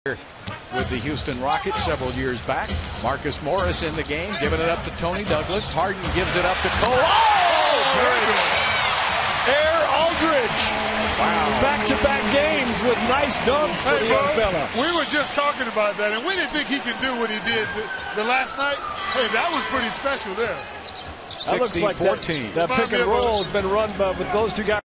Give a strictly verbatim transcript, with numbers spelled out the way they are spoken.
With the Houston Rockets several years back. Marcus Morris in the game, giving it up to Tony Douglas. Harden gives it up to Cole. Oh! Air Aldrich. Wow. Back-to-back games with nice dunks for hey, the bro, young fella. We were just talking about that, and we didn't think he could do what he did the, the last night. Hey, that was pretty special there. That looks like that, that pick and roll has been run by, with those two guys.